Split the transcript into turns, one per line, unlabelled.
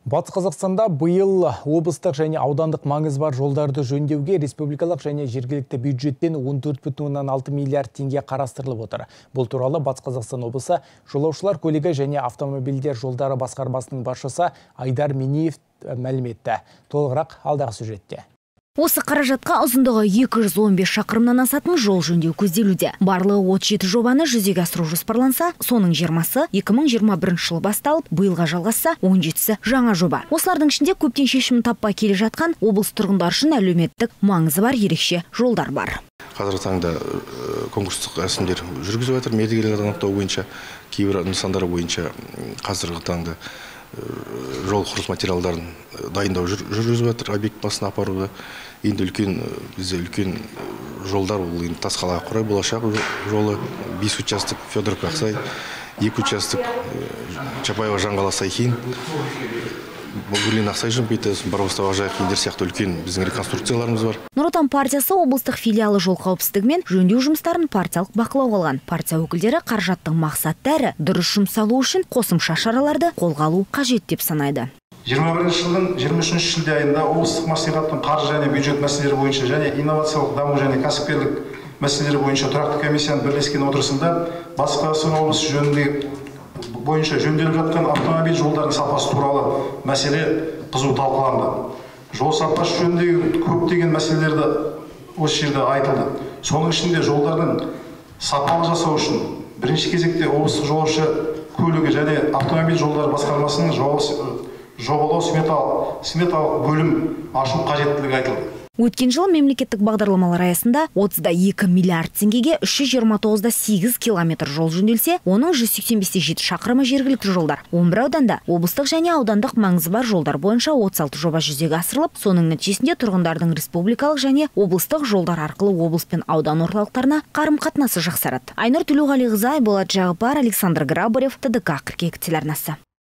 Батыс Қазақстанда бұйыл облыстық және аудандық маңызы бар жолдарды жөндеуге республикалық және жергілікті бюджеттен 14,6 миллиард теңге қарастырылып отыр. Бұл туралы Батыс Қазақстан облысы жолаушылар көлігі және автомобильдер жолдары басқармасының басшысы Айдар Минеев мәлім етті. Толығырақ алдағы сюжетте.
Осы қаражатқа ұзындығы 215 шақырымнан асатын жол жөндеу көзделуде. Барлығы 37 жобаны жүзеге асыру жоспарланса, соның 20-сы 2021 жылы басталып, биылға жалғасса 17-сі жаңа жоба. Осылардың ішінде көптен шешімін таппай келе жатқан облыс тұрғындар үшін әлеуметтік маңызы бар ерекше жолдар бар.
Қазіргі таңда конкурстық рәсімдер жүргізіп жатыр. Мердігерлерді анықтау бойынша, кейбір нысандар бойынша қазіргі таңда жол құрылыс материалдарын дайындау жүргізіп жатыр. Объект басына апаруды. Енді бізде үлкен жолдар, ол енді Тасқалаға құрай болашақ жолы, 5 участок Федоров Ақсай, 2 участок Чапаева Жаңғала Сайхин, Бұғылин Ақсай Жымпеті, Барбастау Ақжайық сияқты үлкен біздің реконструкцияларымыз бар.
Нұр Отан партиясы облыстық филиалы жол қауіпсіздігі мен жөндеу жұмыстарын партиялық бақылауға алған. Партия өкілдері қаражаттың мақсатты әрі дұрыс жұмсалуы үшін қосымша шараларды қолға алу қажет деп санайды.
21 жылдың 23 шілде айында облыстық мәслихаттың қаржы және бюджет мәселелері бойынша және инновациялық даму және кәсіпкерлік мәселелері бойынша тұрақты комиссияның бірлескен отырысында Батыс Қазақстан облысы бойынша жөнделіп жатқан автомобиль жолдарының сапасы туралы мәселе қызу талқыланды. Жол сапасы жөніндегі көптеген мәселелерді осы жерде айтылды. Соның ішінде жолдардың сапалы жасау үшін бірінші кезекте облыстық жолаушы көлігі және автомобиль жолдары басқармасының жобалау сметалық бөлім ашу қажеттілігі айтылды.
Өткен жылы мемлекеттік бағдарламалар аясында 32 миллиард теңгеге 329,8 километр жол жөнделсе, оның 185,7 шақырымы жергілікті жолдар. 11 ауданда облыстық және аудандық маңызы бар жолдар бойынша 36 жоба жүзеге асырылып, соның нәтижесінде тұрғындардың республикалық және облыстық жолдар арқылы облыс пен аудан орталықтарына қарым-қатынасы жақсарады. Айнұр Төлеуғалиқызы, Айболат Жағыпар, Александр Грабарев, ТДК 42 телеарнасы.